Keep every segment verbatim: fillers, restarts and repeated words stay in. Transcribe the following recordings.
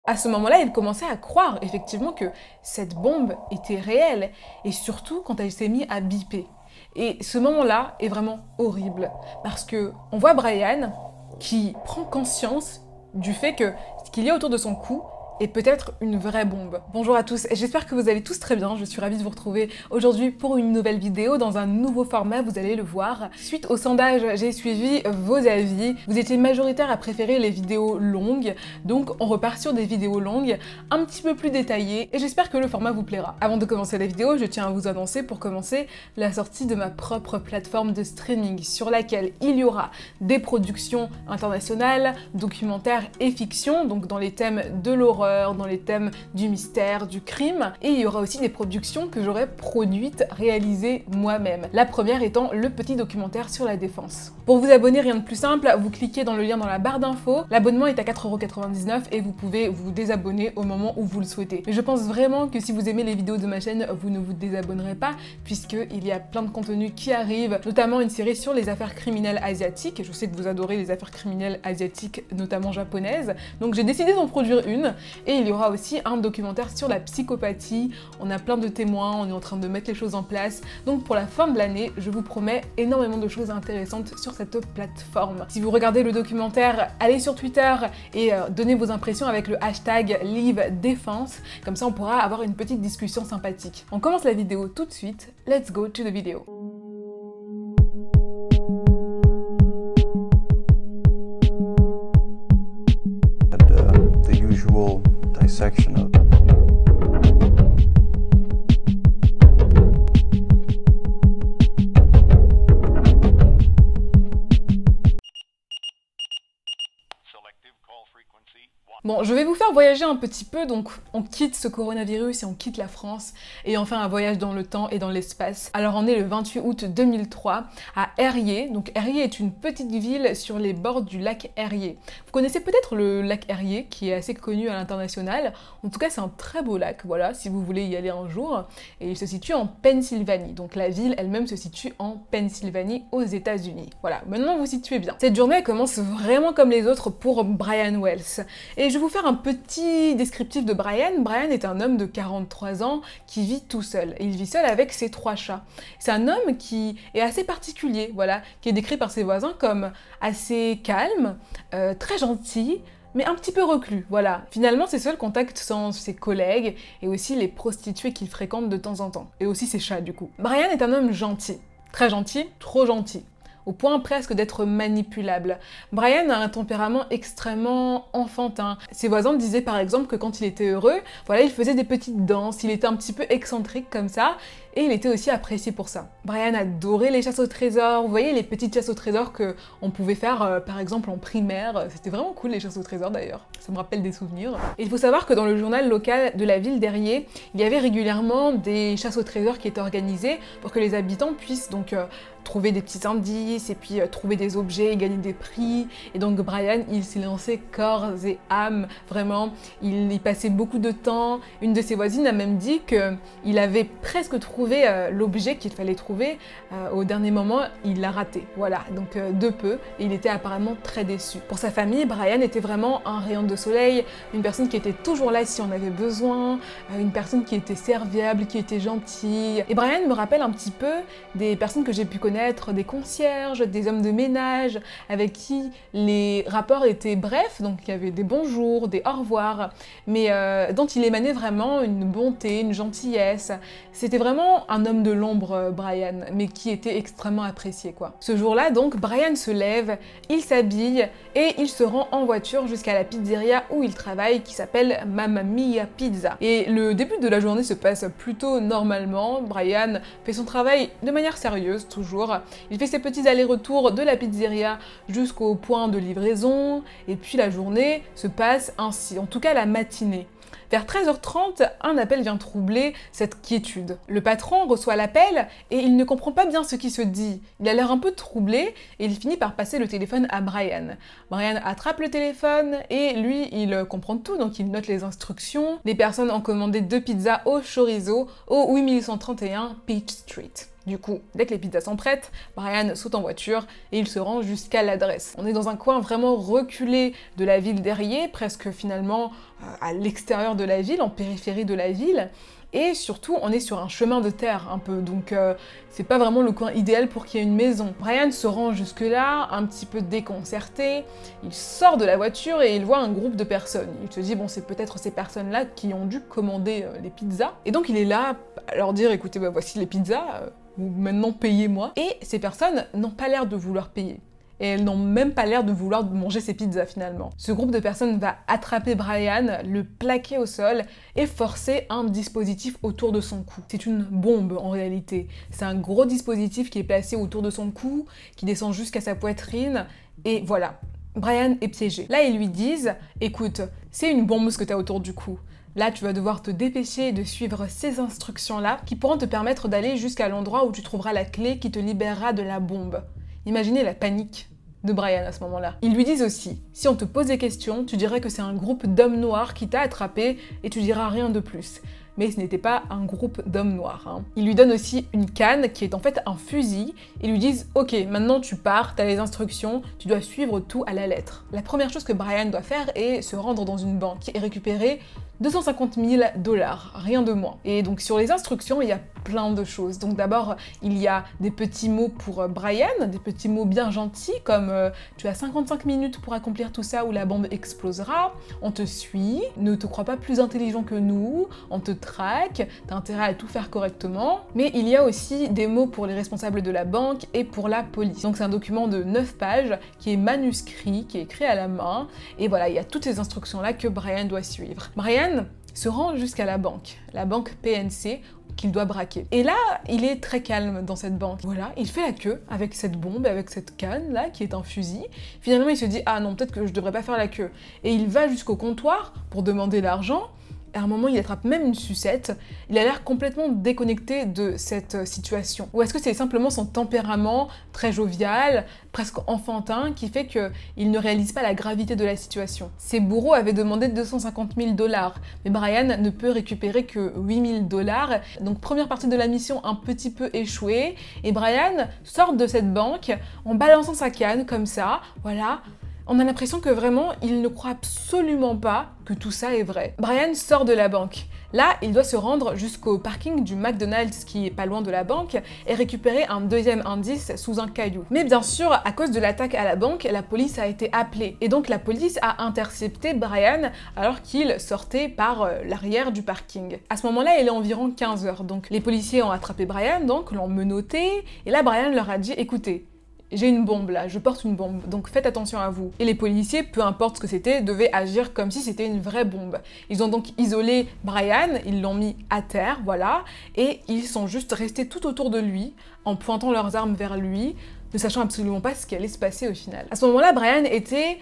À ce moment-là, il commençait à croire effectivement que cette bombe était réelle, et surtout quand elle s'est mise à biper. Et ce moment-là est vraiment horrible, parce que on voit Brian qui prend conscience du fait que ce qu'il y a autour de son cou est peut-être une vraie bombe. Bonjour à tous, j'espère que vous allez tous très bien, je suis ravie de vous retrouver aujourd'hui pour une nouvelle vidéo dans un nouveau format, vous allez le voir. Suite au sondage, j'ai suivi vos avis, vous étiez majoritaire à préférer les vidéos longues, donc on repart sur des vidéos longues, un petit peu plus détaillées, et j'espère que le format vous plaira. Avant de commencer la vidéo, je tiens à vous annoncer pour commencer la sortie de ma propre plateforme de streaming sur laquelle il y aura des productions internationales, documentaires et fiction, donc dans les thèmes de l'horreur, dans les thèmes du mystère, du crime, et il y aura aussi des productions que j'aurai produites, réalisées moi-même. La première étant le petit documentaire sur la défense. Pour vous abonner, rien de plus simple, vous cliquez dans le lien dans la barre d'infos, l'abonnement est à quatre euros quatre-vingt-dix-neuf et vous pouvez vous désabonner au moment où vous le souhaitez. Mais je pense vraiment que si vous aimez les vidéos de ma chaîne, vous ne vous désabonnerez pas, puisqu'il y a plein de contenus qui arrivent, notamment une série sur les affaires criminelles asiatiques. Je sais que vous adorez les affaires criminelles asiatiques, notamment japonaises, donc j'ai décidé d'en produire une. Et il y aura aussi un documentaire sur la psychopathie, on a plein de témoins, on est en train de mettre les choses en place. Donc pour la fin de l'année, je vous promets énormément de choses intéressantes sur cette plateforme. Si vous regardez le documentaire, allez sur Twitter et euh, donnez vos impressions avec le hashtag LiveDéfense, comme ça on pourra avoir une petite discussion sympathique. On commence la vidéo tout de suite, let's go to the video. Usual dissection of Bon, je vais vous faire voyager un petit peu, donc on quitte ce coronavirus et on quitte la France et on fait un voyage dans le temps et dans l'espace. Alors on est le vingt-huit août deux mille trois à Erié. Donc Erié est une petite ville sur les bords du lac Erié. Vous connaissez peut-être le lac Erié qui est assez connu à l'international. En tout cas c'est un très beau lac, voilà, si vous voulez y aller un jour. Et il se situe en Pennsylvanie. Donc la ville elle-même se situe en Pennsylvanie aux États-Unis. Voilà, maintenant vous situez bien. Cette journée commence vraiment comme les autres pour Brian Wells. Et je vais vous faire un petit descriptif de Brian. Brian est un homme de quarante-trois ans qui vit tout seul. Il vit seul avec ses trois chats. C'est un homme qui est assez particulier, voilà, qui est décrit par ses voisins comme assez calme, euh, très gentil, mais un petit peu reclus, voilà. Finalement, ses seuls contacts sont ses collègues et aussi les prostituées qu'il fréquente de temps en temps. Et aussi ses chats, du coup. Brian est un homme gentil. Très gentil, trop gentil. Au point presque d'être manipulable. Brian a un tempérament extrêmement enfantin. Ses voisins disaient par exemple que quand il était heureux, voilà, il faisait des petites danses, il était un petit peu excentrique comme ça, et il était aussi apprécié pour ça. Brian adorait les chasses au trésor, vous voyez les petites chasses au trésor qu'on pouvait faire euh, par exemple en primaire, c'était vraiment cool les chasses au trésor d'ailleurs, ça me rappelle des souvenirs. Et il faut savoir que dans le journal local de la ville d'Erié, il y avait régulièrement des chasses au trésor qui étaient organisées pour que les habitants puissent donc euh, trouver des petits indices et puis euh, trouver des objets et gagner des prix. Et donc Brian, il s'est lancé corps et âme, vraiment, il y passait beaucoup de temps. Une de ses voisines a même dit qu'il avait presque trouvé euh, l'objet qu'il fallait trouver. Euh, au dernier moment, il l'a raté. Voilà, donc euh, de peu, et il était apparemment très déçu. Pour sa famille, Brian était vraiment un rayon de soleil, une personne qui était toujours là si on avait besoin, euh, une personne qui était serviable, qui était gentille. Et Brian me rappelle un petit peu des personnes que j'ai pu connaître, des concierges, des hommes de ménage, avec qui les rapports étaient brefs, donc il y avait des bonjours, des au revoir, mais euh, dont il émanait vraiment une bonté, une gentillesse. C'était vraiment un homme de l'ombre, Brian, mais qui était extrêmement apprécié, quoi. Ce jour-là, donc, Brian se lève, il s'habille et il se rend en voiture jusqu'à la pizzeria où il travaille, qui s'appelle Mamma Mia Pizza. Et le début de la journée se passe plutôt normalement. Brian fait son travail de manière sérieuse, toujours. Il fait ses petits allers-retours de la pizzeria jusqu'au point de livraison, et puis la journée se passe ainsi, en tout cas la matinée. Vers treize heures trente, un appel vient troubler cette quiétude. Le patron reçoit l'appel et il ne comprend pas bien ce qui se dit. Il a l'air un peu troublé et il finit par passer le téléphone à Brian. Brian attrape le téléphone et lui, il comprend tout, donc il note les instructions. Les personnes ont commandé deux pizzas au chorizo au huit mille cent trente et un Peach Street. Du coup, dès que les pizzas sont prêtes, Brian saute en voiture et il se rend jusqu'à l'adresse. On est dans un coin vraiment reculé de la ville d'Erié, presque finalement euh, à l'extérieur de la ville, en périphérie de la ville. Et surtout, on est sur un chemin de terre un peu, donc euh, c'est pas vraiment le coin idéal pour qu'il y ait une maison. Brian se rend jusque-là, un petit peu déconcerté, il sort de la voiture et il voit un groupe de personnes. Il se dit, bon, c'est peut-être ces personnes-là qui ont dû commander euh, les pizzas. Et donc il est là à leur dire, écoutez, bah, voici les pizzas, euh, maintenant payez-moi. Et ces personnes n'ont pas l'air de vouloir payer. Et elles n'ont même pas l'air de vouloir manger ces pizzas finalement. Ce groupe de personnes va attraper Brian, le plaquer au sol et forcer un dispositif autour de son cou. C'est une bombe en réalité. C'est un gros dispositif qui est placé autour de son cou, qui descend jusqu'à sa poitrine, et voilà. Brian est piégé. Là, ils lui disent, écoute, c'est une bombe ce que tu as autour du cou. Là, tu vas devoir te dépêcher de suivre ces instructions-là qui pourront te permettre d'aller jusqu'à l'endroit où tu trouveras la clé qui te libérera de la bombe. Imaginez la panique de Brian à ce moment-là. Ils lui disent aussi, si on te pose des questions, tu dirais que c'est un groupe d'hommes noirs qui t'a attrapé et tu diras rien de plus. Mais ce n'était pas un groupe d'hommes noirs. Hein. Ils lui donnent aussi une canne qui est en fait un fusil et lui disent « Ok, maintenant tu pars, t'as les instructions, tu dois suivre tout à la lettre. » La première chose que Brian doit faire est se rendre dans une banque et récupérer deux cent cinquante mille dollars, rien de moins. Et donc sur les instructions, il y a plein de choses. Donc d'abord, il y a des petits mots pour Brian, des petits mots bien gentils comme euh, « Tu as cinquante-cinq minutes pour accomplir tout ça ou la bombe explosera, on te suit, ne te crois pas plus intelligent que nous, on te traque, t'as intérêt à tout faire correctement. » Mais il y a aussi des mots pour les responsables de la banque et pour la police. Donc c'est un document de neuf pages qui est manuscrit, qui est écrit à la main. Et voilà, il y a toutes ces instructions-là que Brian doit suivre. Brian se rend jusqu'à la banque, la banque P N C, qu'il doit braquer. Et là, il est très calme dans cette banque. Voilà, il fait la queue avec cette bombe, avec cette canne là, qui est un fusil. Finalement, il se dit, ah non, peut-être que je devrais pas faire la queue. Et il va jusqu'au comptoir pour demander l'argent. À un moment, il attrape même une sucette. Il a l'air complètement déconnecté de cette situation. Ou est-ce que c'est simplement son tempérament très jovial, presque enfantin, qui fait qu'il ne réalise pas la gravité de la situation? Ses bourreaux avaient demandé deux cent cinquante mille dollars, mais Brian ne peut récupérer que huit mille dollars. Donc première partie de la mission un petit peu échouée. Et Brian sort de cette banque en balançant sa canne comme ça, voilà. On a l'impression que vraiment, il ne croit absolument pas que tout ça est vrai. Brian sort de la banque. Là, il doit se rendre jusqu'au parking du McDonald's qui est pas loin de la banque et récupérer un deuxième indice sous un caillou. Mais bien sûr, à cause de l'attaque à la banque, la police a été appelée. Et donc la police a intercepté Brian alors qu'il sortait par euh, l'arrière du parking. À ce moment-là, il est environ quinze heures. Donc les policiers ont attrapé Brian, donc l'ont menotté. Et là, Brian leur a dit, écoutez, j'ai une bombe là, je porte une bombe, donc faites attention à vous. Et les policiers, peu importe ce que c'était, devaient agir comme si c'était une vraie bombe. Ils ont donc isolé Brian, ils l'ont mis à terre, voilà, et ils sont juste restés tout autour de lui, en pointant leurs armes vers lui, ne sachant absolument pas ce qui allait se passer au final. À ce moment-là, Brian était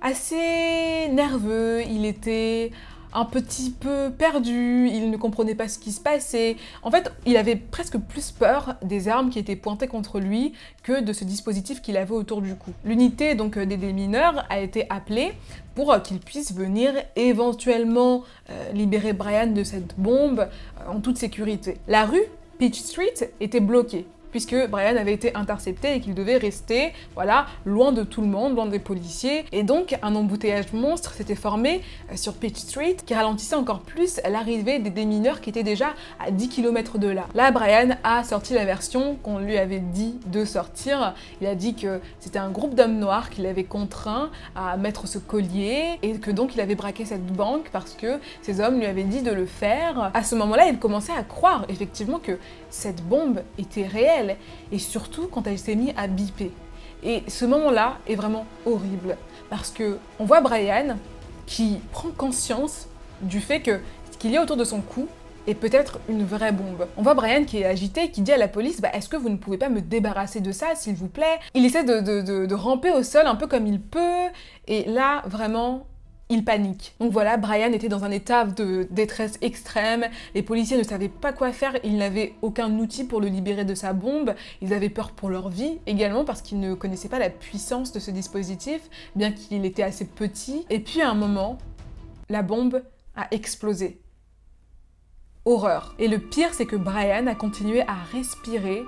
assez nerveux, il était un petit peu perdu, il ne comprenait pas ce qui se passait. En fait, il avait presque plus peur des armes qui étaient pointées contre lui que de ce dispositif qu'il avait autour du cou. L'unité donc des démineurs a été appelée pour qu'il puisse venir éventuellement euh, libérer Brian de cette bombe euh, en toute sécurité. La rue Peach Street était bloquée, puisque Brian avait été intercepté et qu'il devait rester, voilà, loin de tout le monde, loin des policiers. Et donc, un embouteillage monstre s'était formé sur Peach Street qui ralentissait encore plus l'arrivée des démineurs qui étaient déjà à dix kilomètres de là. Là, Brian a sorti la version qu'on lui avait dit de sortir. Il a dit que c'était un groupe d'hommes noirs qui l'avait contraint à mettre ce collier et que donc il avait braqué cette banque parce que ces hommes lui avaient dit de le faire. À ce moment-là, il commençait à croire effectivement que cette bombe était réelle. Et surtout quand elle s'est mise à biper. Et ce moment-là est vraiment horrible parce que on voit Brian qui prend conscience du fait que ce qu'il y a autour de son cou est peut-être une vraie bombe. On voit Brian qui est agité, qui dit à la police bah, « Est-ce que vous ne pouvez pas me débarrasser de ça, s'il vous plaît ?» Il essaie de, de, de, de ramper au sol un peu comme il peut, et là, vraiment, il panique. Donc voilà, Brian était dans un état de détresse extrême, les policiers ne savaient pas quoi faire, ils n'avaient aucun outil pour le libérer de sa bombe, ils avaient peur pour leur vie également parce qu'ils ne connaissaient pas la puissance de ce dispositif, bien qu'il était assez petit. Et puis à un moment, la bombe a explosé. Horreur. Et le pire, c'est que Brian a continué à respirer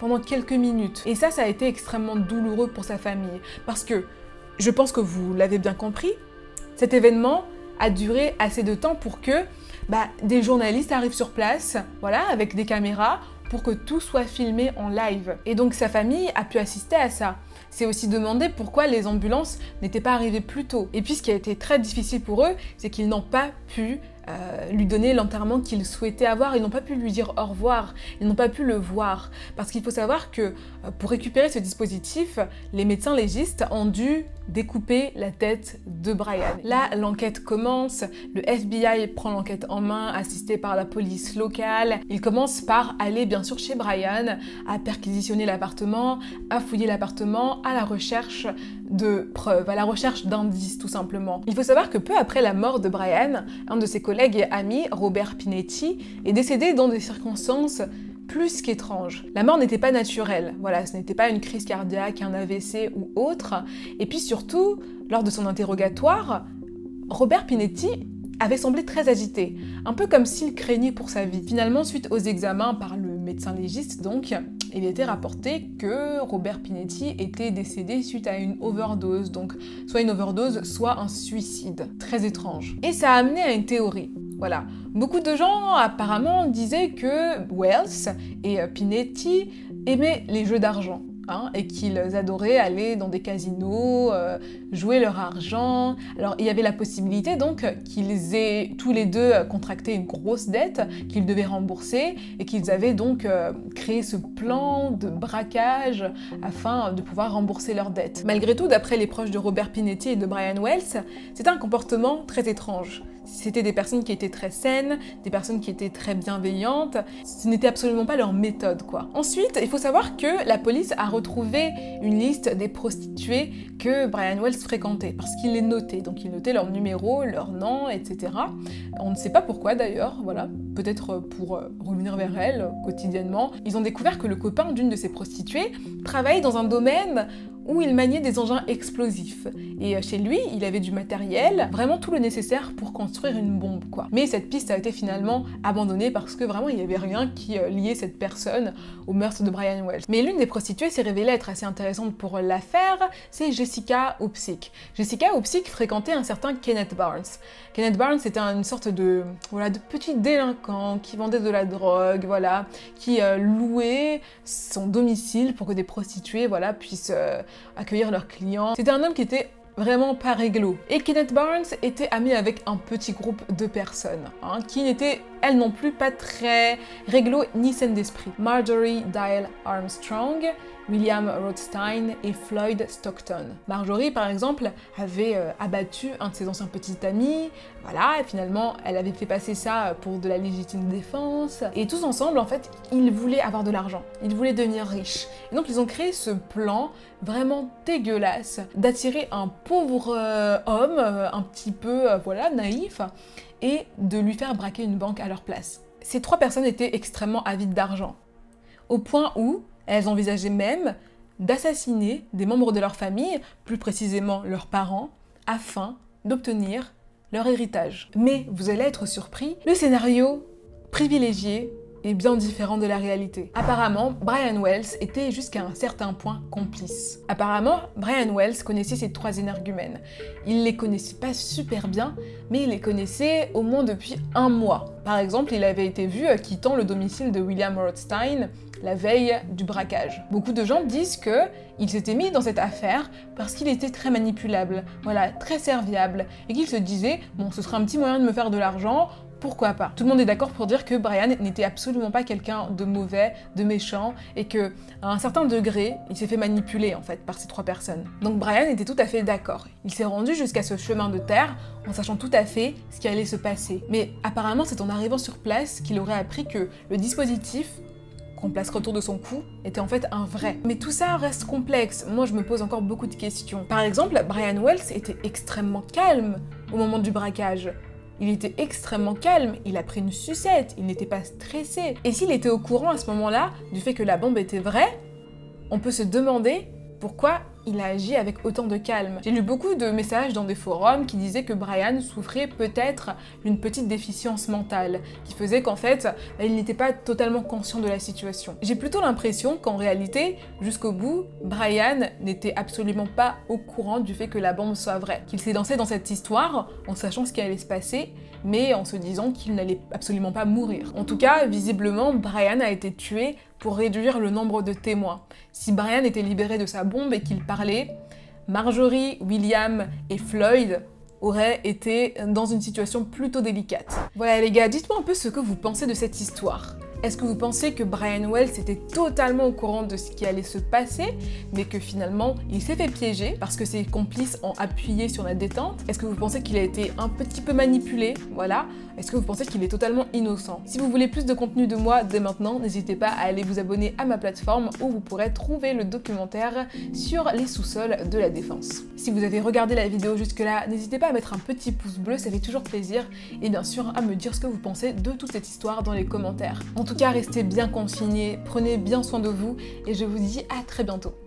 pendant quelques minutes. Et ça, ça a été extrêmement douloureux pour sa famille. Parce que, je pense que vous l'avez bien compris, cet événement a duré assez de temps pour que bah, des journalistes arrivent sur place, voilà, avec des caméras, pour que tout soit filmé en live. Et donc sa famille a pu assister à ça. C'est aussi demandé pourquoi les ambulances n'étaient pas arrivées plus tôt. Et puis ce qui a été très difficile pour eux, c'est qu'ils n'ont pas pu euh, lui donner l'enterrement qu'ils souhaitaient avoir. Ils n'ont pas pu lui dire au revoir. Ils n'ont pas pu le voir. Parce qu'il faut savoir que euh, pour récupérer ce dispositif, les médecins légistes ont dû découper la tête de Brian. Là, l'enquête commence. Le F B I prend l'enquête en main, assisté par la police locale. Il commence par aller bien sûr chez Brian, à perquisitionner l'appartement, à fouiller l'appartement, à la recherche de preuves, à la recherche d'indices tout simplement. Il faut savoir que peu après la mort de Brian, un de ses collègues et amis, Robert Pinetti, est décédé dans des circonstances plus qu'étranges. La mort n'était pas naturelle, voilà, ce n'était pas une crise cardiaque, un A V C ou autre. Et puis surtout, lors de son interrogatoire, Robert Pinetti avait semblé très agité, un peu comme s'il craignait pour sa vie. Finalement, suite aux examens par le médecin légiste, donc, il était rapporté que Robert Pinetti était décédé suite à une overdose, donc soit une overdose, soit un suicide. Très étrange. Et ça a amené à une théorie. Voilà. Beaucoup de gens apparemment disaient que Wells et Pinetti aimaient les jeux d'argent. Hein, et qu'ils adoraient aller dans des casinos, euh, jouer leur argent. Alors il y avait la possibilité donc qu'ils aient tous les deux contracté une grosse dette qu'ils devaient rembourser et qu'ils avaient donc euh, créé ce plan de braquage afin de pouvoir rembourser leur dette. Malgré tout, d'après les proches de Robert Pinetti et de Brian Wells, c'était un comportement très étrange. C'était des personnes qui étaient très saines, des personnes qui étaient très bienveillantes. Ce n'était absolument pas leur méthode, quoi. Ensuite, il faut savoir que la police a retrouvé une liste des prostituées que Brian Wells fréquentait, parce qu'il les notait. Donc il notait leur numéro, leur nom, et cetera. On ne sait pas pourquoi d'ailleurs, voilà. Peut-être pour revenir vers elles quotidiennement. Ils ont découvert que le copain d'une de ces prostituées travaillait dans un domaine où il maniait des engins explosifs. Et chez lui, il avait du matériel, vraiment tout le nécessaire pour construire une bombe, quoi. Mais cette piste a été finalement abandonnée parce que vraiment, il n'y avait rien qui liait cette personne au meurtre de Brian Wells. Mais l'une des prostituées s'est révélée être assez intéressante pour l'affaire, c'est Jessica Opsick. Jessica Opsick fréquentait un certain Kenneth Barnes. Kenneth Barnes était une sorte de, voilà, de petit délinquant qui vendait de la drogue, voilà, qui euh, louait son domicile pour que des prostituées, voilà, puissent euh, accueillir leurs clients. C'était un homme qui était vraiment pas réglo. Et Kenneth Barnes était ami avec un petit groupe de personnes, hein, qui n'étaient, elles non plus, pas très réglo ni saines d'esprit. Marjorie Dial Armstrong, William Rothstein et Floyd Stockton. Marjorie, par exemple, avait euh, abattu un de ses anciens petits amis, voilà, et finalement, elle avait fait passer ça pour de la légitime défense. Et tous ensemble, en fait, ils voulaient avoir de l'argent, ils voulaient devenir riches. Et donc, ils ont créé ce plan vraiment dégueulasse d'attirer un pauvre euh, homme, euh, un petit peu, euh, voilà, naïf, et de lui faire braquer une banque à leur place. Ces trois personnes étaient extrêmement avides d'argent, au point où elles envisageaient même d'assassiner des membres de leur famille, plus précisément leurs parents, afin d'obtenir leur héritage. Mais vous allez être surpris, le scénario privilégié est bien différent de la réalité. Apparemment, Brian Wells était jusqu'à un certain point complice. Apparemment, Brian Wells connaissait ces trois énergumènes. Il les connaissait pas super bien, mais il les connaissait au moins depuis un mois. Par exemple, il avait été vu quittant le domicile de William Rothstein la veille du braquage. Beaucoup de gens disent que il s'était mis dans cette affaire parce qu'il était très manipulable, voilà, très serviable, et qu'il se disait, bon, ce sera un petit moyen de me faire de l'argent, pourquoi pas. Tout le monde est d'accord pour dire que Brian n'était absolument pas quelqu'un de mauvais, de méchant, et que à un certain degré, il s'est fait manipuler en fait par ces trois personnes. Donc Brian était tout à fait d'accord. Il s'est rendu jusqu'à ce chemin de terre en sachant tout à fait ce qui allait se passer. Mais apparemment, c'est en arrivant sur place qu'il aurait appris que le dispositif qu'on placerait autour de son cou était en fait un vrai. Mais tout ça reste complexe. Moi, je me pose encore beaucoup de questions. Par exemple, Brian Wells était extrêmement calme au moment du braquage. Il était extrêmement calme, il a pris une sucette, il n'était pas stressé. Et s'il était au courant à ce moment-là du fait que la bombe était vraie, on peut se demander pourquoi il a agi avec autant de calme. J'ai lu beaucoup de messages dans des forums qui disaient que Brian souffrait peut-être d'une petite déficience mentale, qui faisait qu'en fait, il n'était pas totalement conscient de la situation. J'ai plutôt l'impression qu'en réalité, jusqu'au bout, Brian n'était absolument pas au courant du fait que la bombe soit vraie, qu'il s'est lancé dans cette histoire en sachant ce qui allait se passer, mais en se disant qu'il n'allait absolument pas mourir. En tout cas, visiblement, Brian a été tué pour réduire le nombre de témoins. Si Brian était libéré de sa bombe et qu'il parlait, Marjorie, William et Floyd auraient été dans une situation plutôt délicate. Voilà les gars, dites-moi un peu ce que vous pensez de cette histoire. Est-ce que vous pensez que Brian Wells était totalement au courant de ce qui allait se passer, mais que finalement il s'est fait piéger parce que ses complices ont appuyé sur la détente? Est-ce que vous pensez qu'il a été un petit peu manipulé? Voilà. Est-ce que vous pensez qu'il est totalement innocent? Si vous voulez plus de contenu de moi dès maintenant, n'hésitez pas à aller vous abonner à ma plateforme où vous pourrez trouver le documentaire sur les sous-sols de la Défense. Si vous avez regardé la vidéo jusque-là, n'hésitez pas à mettre un petit pouce bleu, ça fait toujours plaisir, et bien sûr à me dire ce que vous pensez de toute cette histoire dans les commentaires. En tout cas, restez bien confinés, prenez bien soin de vous, et je vous dis à très bientôt.